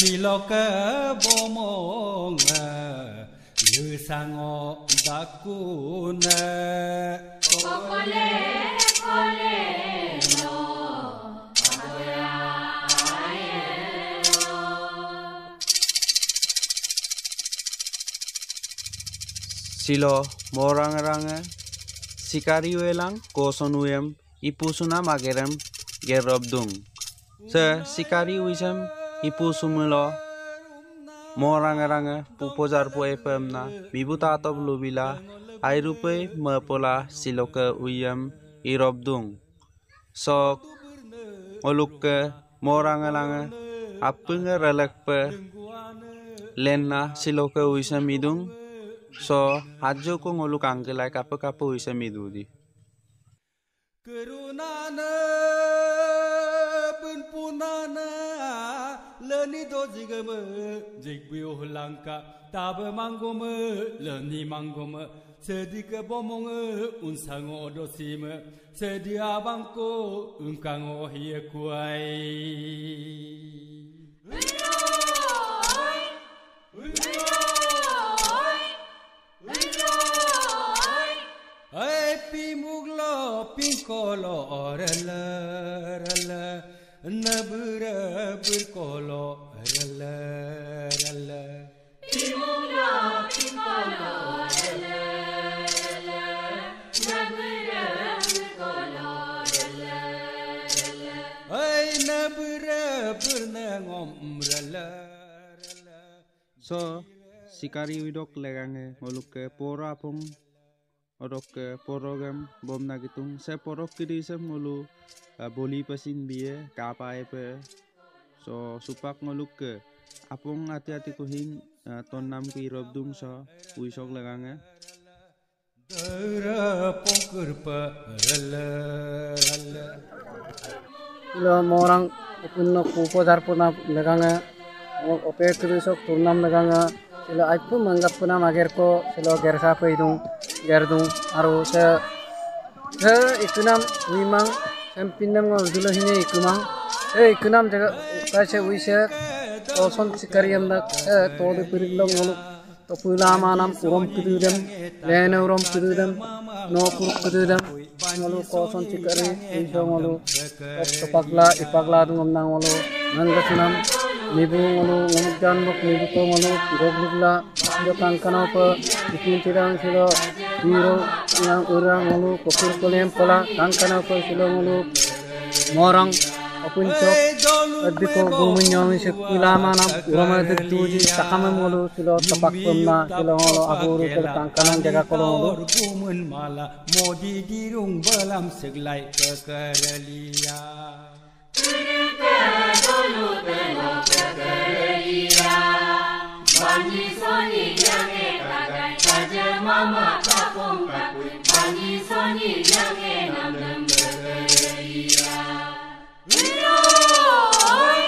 siloka bomonga yusango dakuna kokole kole no adoya ayero silo morang-ranga sikari welang kosonuyam ipusuna magerem gerobdung se sikari wisam ipusumulo morang-ranga pupojar poepemna bibuta atop lubila airupe mepola siloke uyam irobdung sok olukke morang-ranga apunga relekpe lenna siloke wisam idung so ajo ko ngoluk angkelai kape wisam idudi kerunana punpunana leni do jigame jigbiu langka tabe manggome leni manggome sedika bomonge unsango dosime sedia bangko ungkango hie kuai Pimuglo pinkolo orala rala nabura burkolo rala rala pimuglo pinkolo rala rala nabura burkolo rala rala ay nabura burnangom rala rala so sikari widok legange ngoluke pora pung orok program bom nagitung se porok kidisem ngulu boli pasin biye kapai pe so supak ngoluk ke apung hati-hati kuhin tonam ki robdung so uisok legange dara pongkurpa rala rala ilo morang punno pupojar puna legange ope kidisok turnam legange silo aipu manggap puna magerko silo gersa pe idung gerdung aru se ikunam wimang sempinam ngol dulo hine ikumang ikunam jaga kaise wise oson sikariam dak tode pirilong ngol to pulama nam urom kidudem lene urom kidudem no pur kidudem ngol koson sikari wiso ngol to pagla ipagla dungom nang ngol nangasunam nibu ngol ngomjan bok nibu to ngol goglugla jo kankana pa ikin tirang silo hero yang orang ngulu kokur kolem pola kankana ko silo ngulu morang apun chok adiko gumunyo sekula mana urama tuji takam ngulu silo tapak pemna silo ngulu aguru kel kankana jaga kolo ngulu gumun mala modi dirung balam seglai kekerelia dulu telo kekerelia banji soni jange kagai kaje mama kapung kapui banji soni jange namdem bereria Wiroy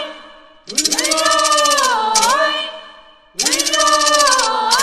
Wiroy Wiroy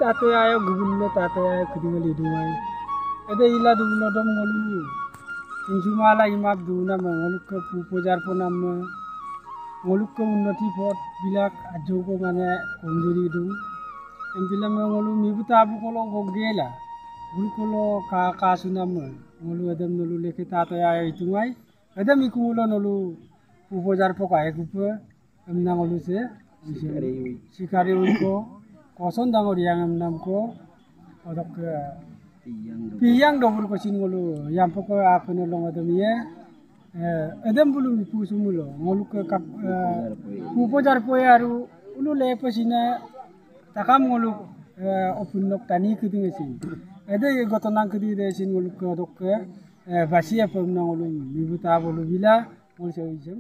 tato ayo gubunle tato ayo kudingal idumai ede ila dubno dom ngolu insumala imap duna mangoluk ke pupojar ponam ngoluk ke unnati pot bilak ajogo mane konjuri dum empila ngolu mibuta abu kolo gogela bul kolo ka sunam ngolu adam nolu leke tato ayo itumai adam ikulo nolu pupojar pokai kupe emna ngolu se sikari uiko koson dangor yang enam ko odok piyang dong ko sin ngolu yang poko apa nolong adam ye adam belum dipusu mulo ngolu ke kap pupojar poyaru ulu lepo sina takam ngolu opun nok tani kuding sin ada ye gotonang kudi de sin ngolu ke odok ke basia pemna ngolu mibuta bolu bila ngolu sewisem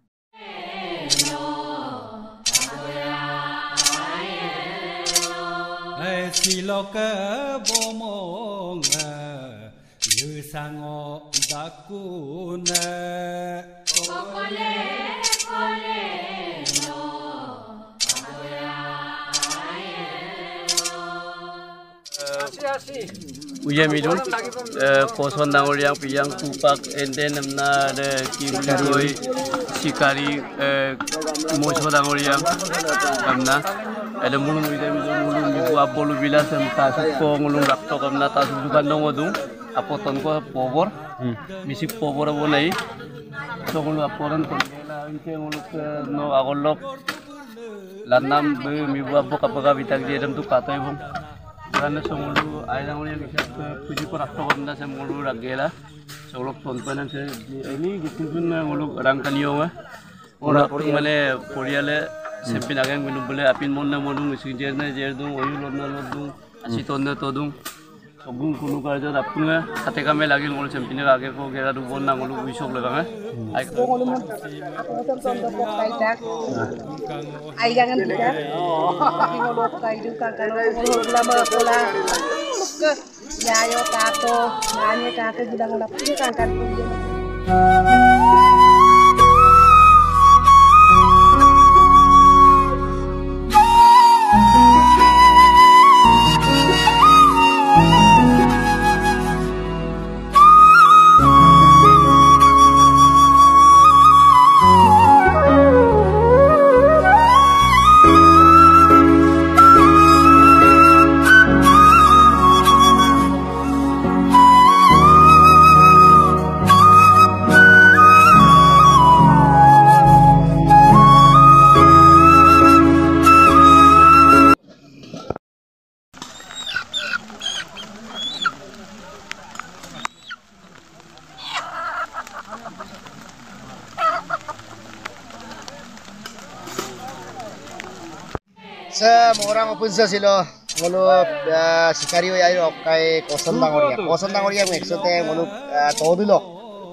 Siloka bomonga yusango dakuna kokole kole no Uyamidun koson dangor yang piyang kupak enten namna de kimloi sikari mocho dangor yang namna ada mulung uyamidun mulung ibu abolu bila sem tasuk ko mulung rakto kamna tasuk dukan dong odung apoton ko pobor misik pobor bonai so mulung aporan kondela inte mulung no agolok lanam be mibu abo kapaga bitak di adam tu katoi bung karena semulu ayah orang yang bisa puji perakto benda semulu ragela seolok tontonan ini gitu pun mulu orang kaliau orang mana poriale sempin agen minum boleh apin mona monung sinjerna jerdung oyu lodung asyik tonda todung Sogung kunu kerja dapurnya, kate kami lagi ngulu sempinnya lagi kok kira dua nang ngulu wisok legang Aku ngulu mau aku tonton dapur kaidak, ay jangan tidak, ngulu kaidu kakak ngulu lama pola, ke yayo tato, nanya kakak bilang ngulu punya kakak punya. Orang opun sa silo ngulu sikario ay okay koson dangoria meksote ngulu todulok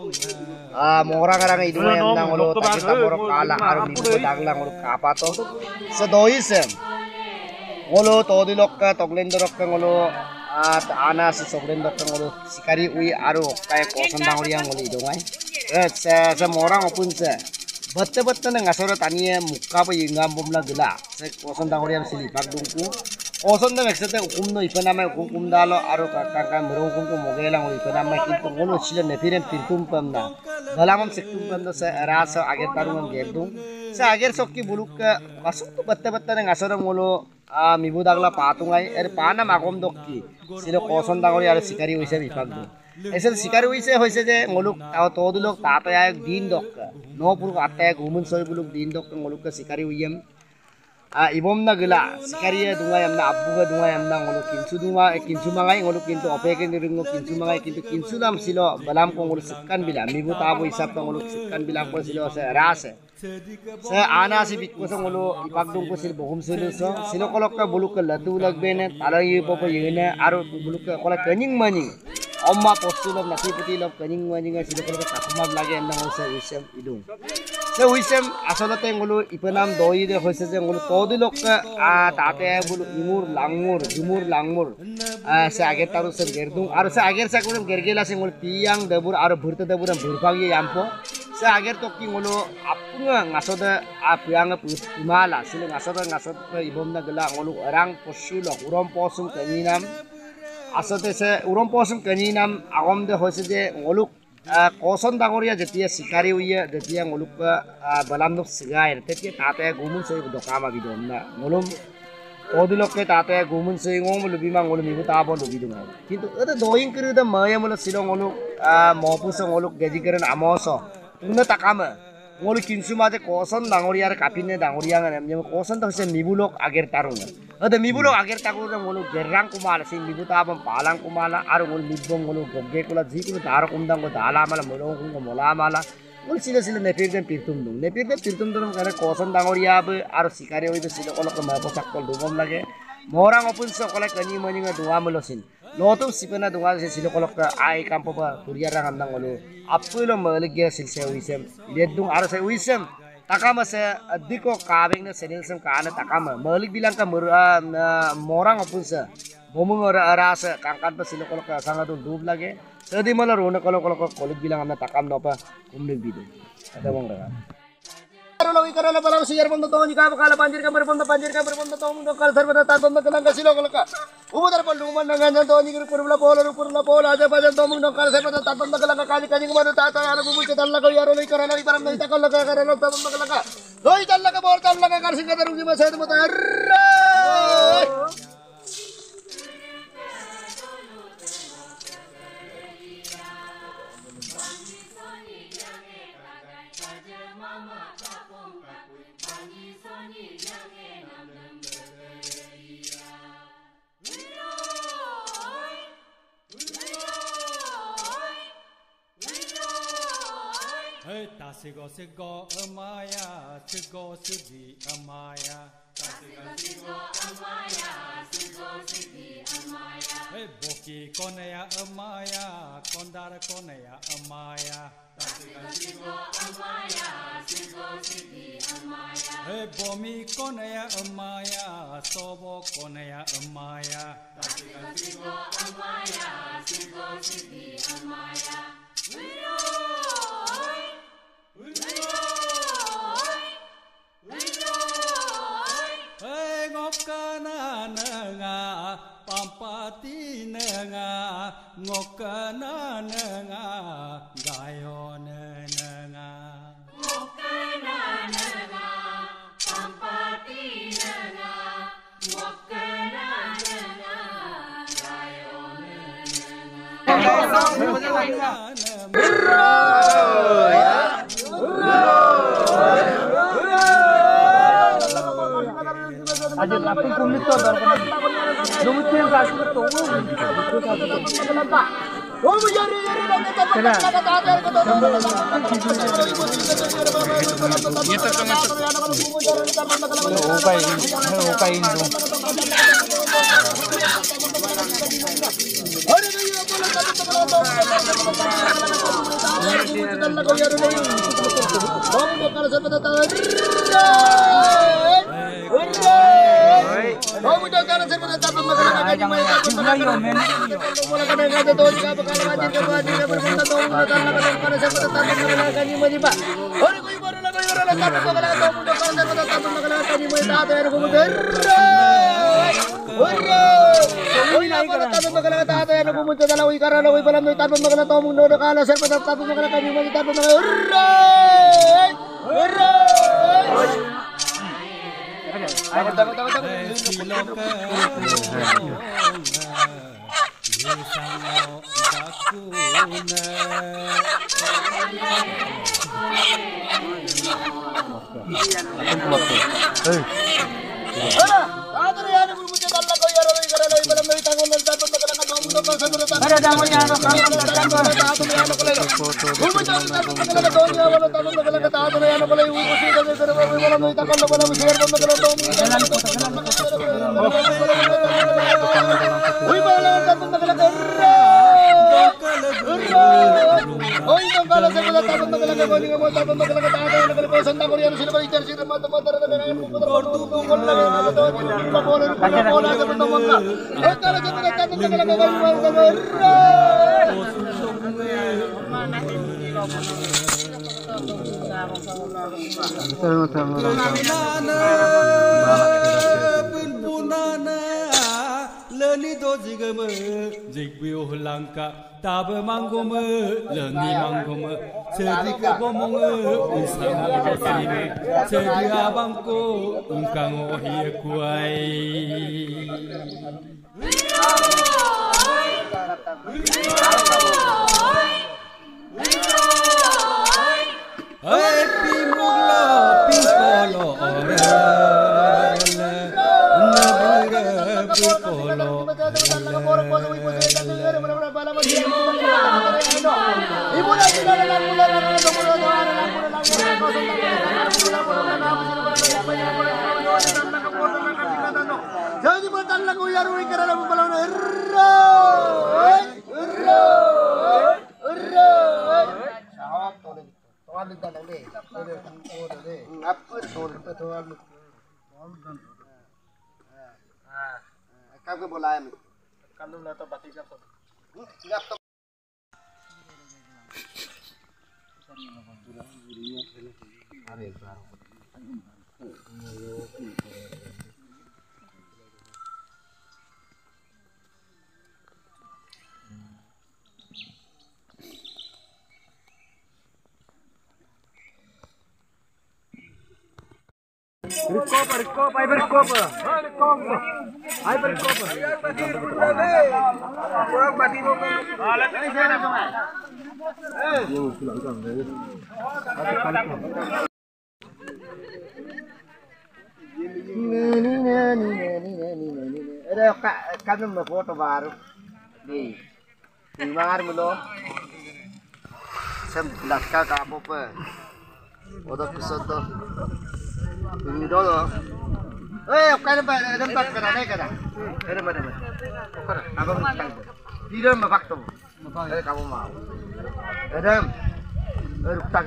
orang orang itu yang nang ngulu takita morok kala aru nipo daglang ngulu kapato sa doisem ngulu todulok ka toglendorok ka ngulu ana si soglendorok ka ngulu sikari ui aru okay koson dangoria ngulu idongay sa orang opun sa Bete-bete neng asal tania muka apa yang ngambum lah gila. Saya koson dangoria sini pak dungku. Koson neng eksete hukum no ikan nama hukum dalo aru kakak merungkum ku mogelang ikan nama itu ngono sila nefiren pintum pemna. Dalamam sektum pemna saya rasa agar tarungan gerdung. Saya agar sokki buluk ke masuk tu bete-bete neng asal ngono mibu dagla patungai pana makom dokki. Sila koson dangoria aru sikari wisa bipak dung. ऐसे शिकारी हुई से होइसे जे ngoluk tau तो लोग तातो या दिन दok no puru atte gumun soy buluk din dok ngoluk ke sikari uyem ibom na gila sikari ya dunga yamna abu ga dunga yamna ngoluk kinsu mangai ngoluk kintu opeke niringo kinsu mangai kintu kinsu lam silo balam ko ngoluk sikkan bila mibu tabu isap ko ngoluk sikkan bila ko silo se rase se ana si bikko so ngoluk ipagdung ko sil bohum silo kolok ka buluk ke latu lagbene talo yu popo yene aru buluk ke kola kening maning Oma postulok nasi putih lok kening kening sila kalau kakumab lagi endang usa wisem idung. Se wisem asalate ngulu ipenam doi de hoise je ngulu todilok tate bulu imur langmur. Se ager taru se gerdung aru se ager se ngulu gergela se ngulu tiang debur aru burta deburan burbagi yampo. sa ager tokki ngolo apunga ngasoda apianga pumala sila ngasoda ibom na gala ngolo arang posulo urom posum kaninam asate se urom posum kaninam agom de hoside ngolo koson dangoria jetia sikari uya jetia ngolo balam no sigair tete tate gumun se dokama bidonna ngolo Odilok tate gumun se ngom lubima ngolo mibu tabo lubidunga kintu ada doing kruda maya mula silo ngolo mopuso ngolo gejikeran amoso Tungna takama ngolu kinsumate koson dangoriar kapinne dangoriang namanya koson to se mibulok ager tarunga ada mibulok ager takura ngolu gerrang kumala sing mibuta abam palang kumala aru ngolu mibbong ngolu gogge kula jikulu daro kumdang go dala mala molong ko mola mala ngolu sila nepirden pirtum dum kare koson dangoria be aru sikare oi be sila kolok ma posak kol dum lage morang opun so kolak kani maninga dua melosin Lotum sipena dunga se silo kolok ai kampo ba turia rang andang ngolu apulo malige silse wisem ledung ara se wisem takama se adiko kabing na senilsem kana takama malik bilang ka morang opun se bomung ora arasa kangkan pa silo kolok sanga dub lage tadi mala rona kolok kolik bilang amna takam no pa kumlig bidu ada mong ra Karena balang siar pun tahu jika bakal banjir kamar pun tahu mundo kal sarpada tanpa makalang kasilo kolaka. Umutar pun luman dengan tahu ni kurula pola aja pada tahu mundo kal sarpada tanpa makalang kali kumadu tata anak bubu cetan laga yaro lagi karena lagi param dari takal laga karena tanpa makalang. Loi tan laga bor tan laga kar singa terus di masa itu mutar. Tasigo sigo amaya, sigo sigi amaya. Tasigo amaya, sigo sigi amaya. Boki konea amaya, kondara konea amaya. Tasigo amaya, sigo sigi amaya. Bomi konea amaya, sobo konea amaya. Tasigo amaya, sigo sigi amaya. Ngokana nga pampati nga ngokana nga gayon nga ngokana nga pampati nga ngokana nga gayon nga Aja tapi kulit tu dah kena. Lumutnya kasih tu. leni do jigam jigbiu langka tab mangom leni mangom sedik bomong usang sini sedi abangko ungkang ohi kuai pimuglo pipolo jadi betul lagu yang karena membalang Kamu boleh mi? Kamu nak tahu batik apa? Siap tu. Ada kan foto baru nih dimar mulu sebelas kak apa pe udah kesoto ini dulu kan tempat kerana ada mana abang di dalam fakta kamu mau ada ruktak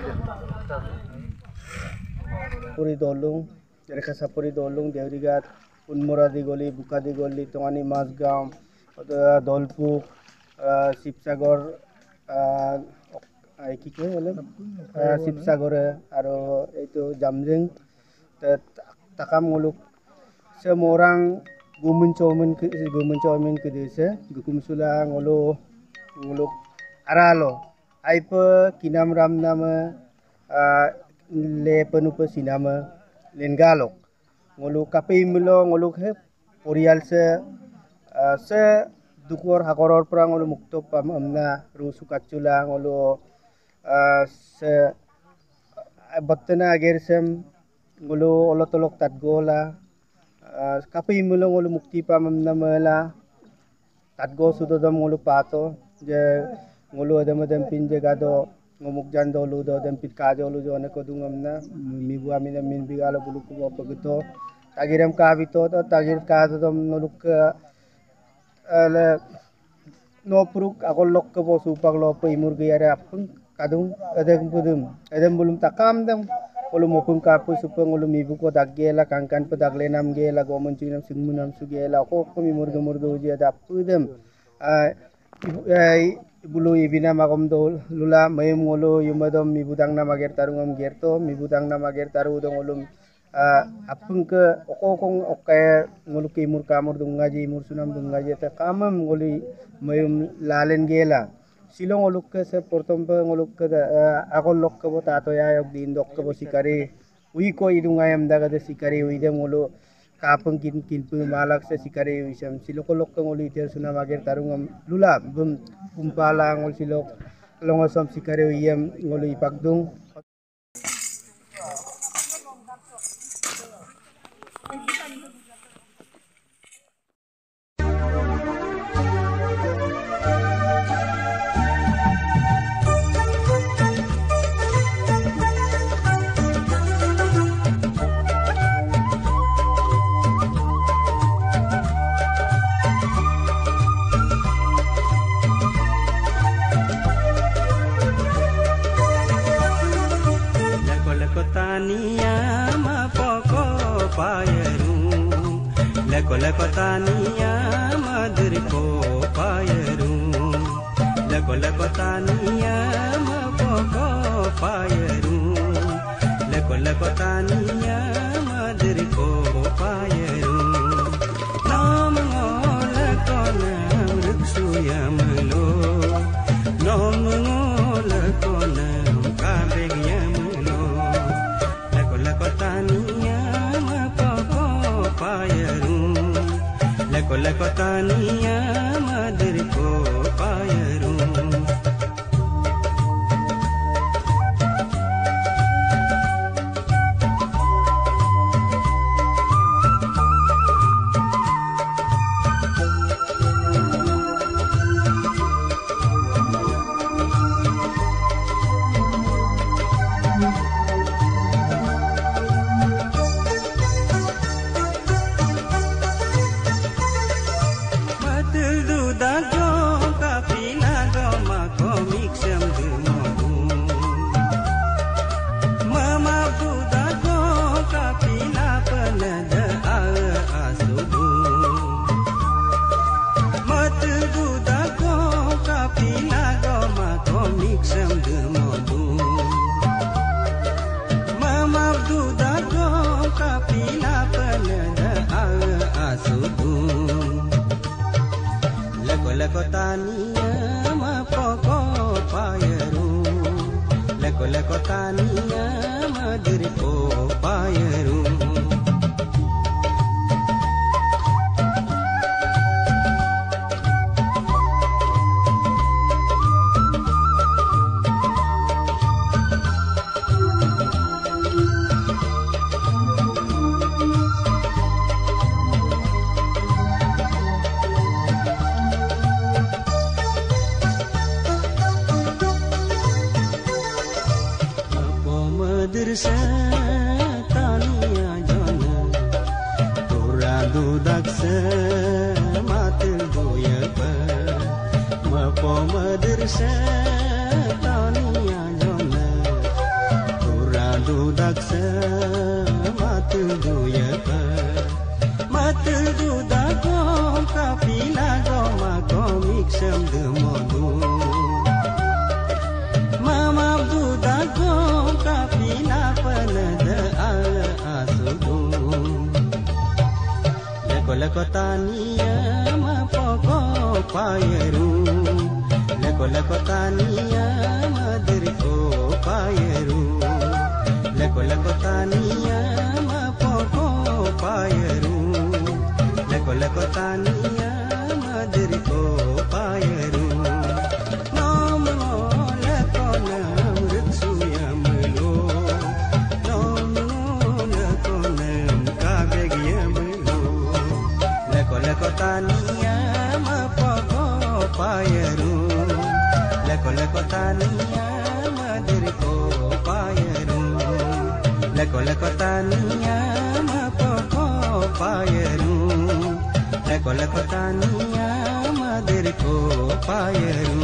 puri dolung dari kasa puri dolung dari gat unmura di goli buka di goli tongani masgam dolpuk Sipsagor কি কয় বলে শিৱসাগৰে আৰু এইটো জামজেং তাকাম মুলুক সে মোৰাং গুমুন চৌমিন কদিছে গুকুমসুলা ngolo muluk aralo aipe kinam ram nama le penupe sinama lengalok ngolo kape mulo ngolo he porial se dukor hakoror pra ngolo mukto pam amna rusu kacula ngolo se battena agersem ngolo olotolok tatgola kape mulo ngolo mukti pam amna mala tatgo sudodam ngolo pato je ngolo adam pinje gado ngomuk jando lu do dan pit kajo lu jo ne ko dungam na mi bu amina min bigalo bulu ko pagito tagiram ka bito to tagir ka dom noluk ala no pruk akol lok ko bo supak lo pe imur ge ara apung kadung adem bulum takam dam olu mopung ka pu supang olu mi bu ko daggela kankan pe daglenam ge la go muncinam singmunam sugela ko mi murgo je ada pudem bulu ibina magom do lula mayem ngolo yumadom mibudang na mager tarungam gerto mibudang na mager taru dong olum apung ke okong okay ngolo ke mur kamur dungaji mur sunam dungaji ta kamam ngoli mayem lalen gela silong oluk ke se portompe ngoluk ke akol lok ke bota to ya yok din dok ke bo sikari ui ko idungayam daga de sikari ui de ngolo kapeng kin pu malak se sikari wisam silokolok ngoli ter sunam mager tarungam lula bum kumpala ngol silok longosom sikare yem ngol ipakdung Leko tania madur ko payeru leko tania ma poko payeru lekotania madri ko payeru nam ngole kona ruksu yamlo nam ngole kona kabeg yamlo lekotania mapoko payeru lekotania madri ko payeru lekotania mapoko payeru lekotania madri ko payeru tania jona tura dudakse matil duyapa mapo madrasa tania jona tura dudakse matil duyapa matil dudako kapila goma komik sem demodu mama dudako kapila panada asudu lekotania mapoko payeru lekotania madri ko payeru lekotania mapoko payeru lekotania madri ko payeru lekotania mapoko payeru lekotania madri ko payeru lekotania mapoko payeru lekotania madri ko payeru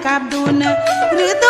kabduna rido